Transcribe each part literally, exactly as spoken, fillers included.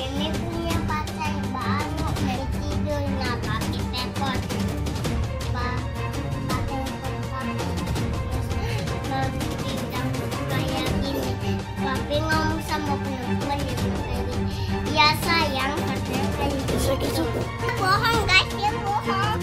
Papi ini punya pacar baru, dari tidur nah papi telepon. Pa, papi telepon papi. Terus papi bilang kayak gini. Papi ngomong sama perempuan dia bilang kayak gini. Ya sayang, katanya kayak gitu. Bohong guys, dia bohong.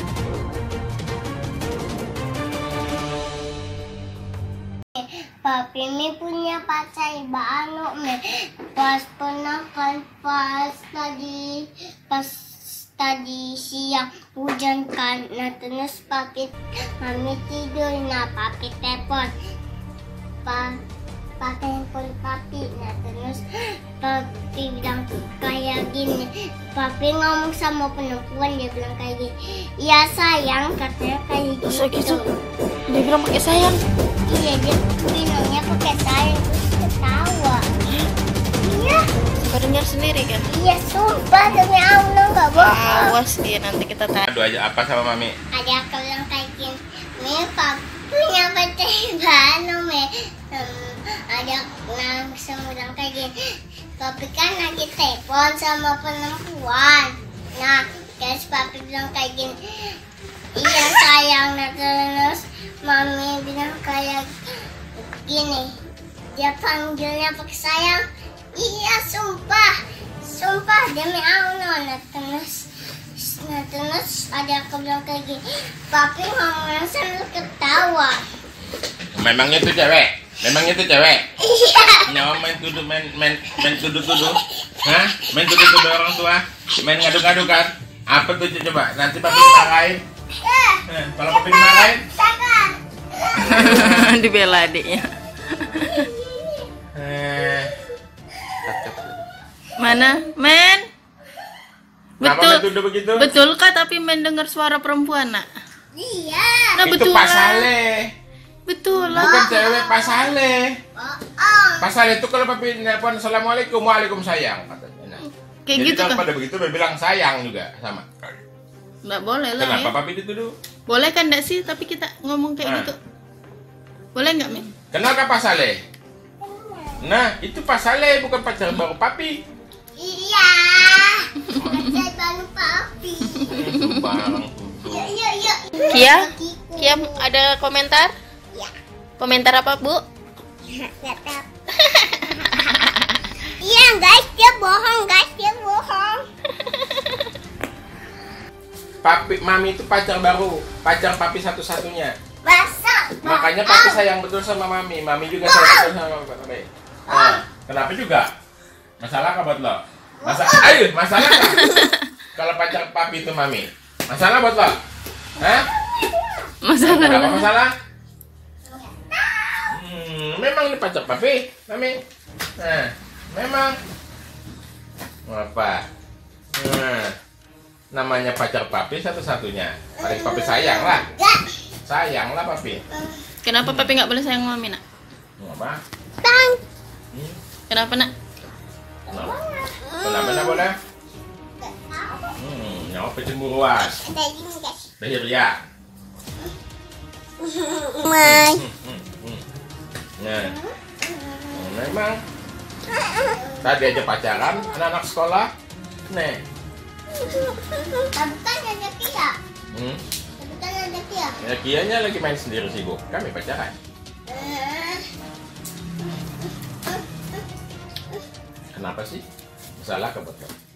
Papi ini punya pacar baru me. Pas pernah kan pas tadi pas tadi siang hujan kan. Nah terus papi mami tidur nah papi telepon. Pa pakai handphone papi. Nah terus papi bilang kayak gini. Papi ngomong sama perempuan dia bilang kayak gini. Ya sayang, katanya kayak gitu. gitu. Dia bilang pakai sayang. Iya, dia bilangnya pakai sayang terus ketawa. Iya. Kau dengar sendiri kan? Iya, sumpah demi Allah nggak bohong. Awas dia nanti kita tanya. Aduh aja apa sama mami? Ada aku bilang kayak gini. Mi, papi punya pacar baru, Mi. Hmm, ada aku langsung bilang kayak gini. Papi kan lagi telepon sama perempuan. Nah, guys, papi bilang kayak gini. Iya sayang, nah terus mami bilang kayak gini. Dia panggilnya pakai sayang. Iya sumpah, sumpah demi Allah. Nah terus, nah terus ada aku bilang kayak gini. Papi ngomongnya sambil ketawa. Memangnya itu cewek? Memangnya itu cewek? Iya. Nyawa main tuduh, main main main tuduh-tuduh. Hah? Main tuduh-tuduh orang tua? Main ngadu-ngadu kan? Apa tuh coba? Nanti papi marahin. Eh, kalau papi marahin? Dibela adiknya. Eh. Mana? Men? Kenapa Betul. main tuduh begitu? Betul kah tapi mendengar suara perempuan, Nak? Iya. Nah, Itu betul pasale. Betul lah. Bukan cewek pasale. Oh, oh. Pasale itu kalau papi nelpon assalamualaikum waalaikumsalam katanya. Nah, Kayak jadi gitu kalau kan? pada begitu dia bilang sayang juga sama. Nggak boleh lah Kenapa ya. papi dituduh? Boleh kan enggak sih tapi kita ngomong kayak Nah. gitu? Boleh nggak, Men? Kenapa pasale? Nah, itu pasale bukan pacar baru papi. Iya. Pacar baru papi. Itu barang tuduh. Yuk, yuk, yuk. Kia? Kia ada komentar? Ya. Komentar apa, Bu? Nggak tahu. Iya guys, dia bohong guys, dia bohong. Papi, mami itu pacar baru, pacar papi satu-satunya. Basah. Makanya papi sayang betul sama mami, mami juga sayang betul sama papi. Nah, kenapa juga? Masalah apa buat lo? Masalah, ayo, masalah apa? Kalau pacar papi itu mami, masalah buat lo? Hah? Masalah. Kenapa masalah? Hmm, memang ini pacar papi, mami. Nah, memang. Apa? Nah, namanya pacar papi satu-satunya. Paling papi sayang lah. Sayang lah papi. Kenapa papi nggak boleh sayang mami, Nak? Apa? Bang. Hmm? Kenapa, Nak? Kenapa? Kenapa nak boleh? Hmm, nyawa pecemburuan. Ada ini guys. Bahaya. Mai. Hmm, hmm. Nah, hmm, memang. Tadi aja pacaran, anak-anak sekolah. Nih. Tapi kan ada Kia. Hmm. Tapi kan ada Kia. Ya, Kianya lagi main sendiri sibuk. Kami pacaran. Kenapa sih? Masalah ke buat kamu?